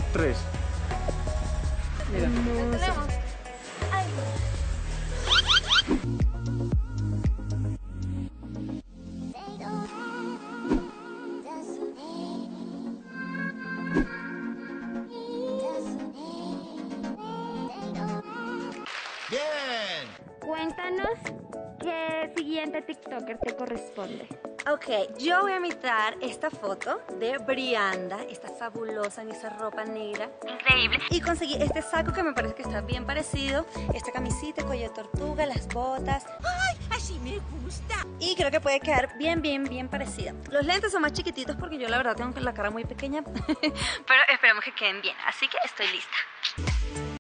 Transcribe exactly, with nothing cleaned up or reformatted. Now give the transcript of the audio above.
tres. Mira. Lo tenemos. Ay. Bien. Cuéntanos qué siguiente TikToker te corresponde. Ok, yo voy a imitar esta foto de Brianda, esta fabulosa en esa ropa negra, increíble. Y conseguí este saco que me parece que está bien parecido, esta camisita, cuello de tortuga, las botas. ¡Ay, así me gusta! Y creo que puede quedar bien, bien, bien parecida. Los lentes son más chiquititos porque yo la verdad tengo la cara muy pequeña, pero esperemos que queden bien, así que estoy lista.